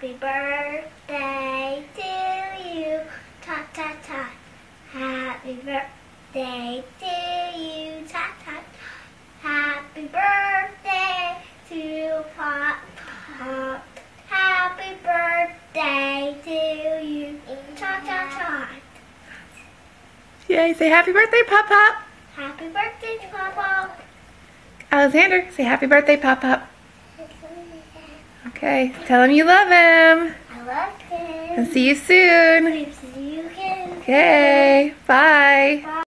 Happy birthday to you. Ta ta ta. Happy birthday to you. Ta ta ta. Happy birthday to Pop Pop. Happy birthday to you. Ta ta ta. Yay, say happy birthday, Pop Pop. Happy birthday to Pop Pop. Alexander, say happy birthday, Pop Pop. Okay, tell him you love him. I love him. And see you soon. See you again. Okay, bye. Bye.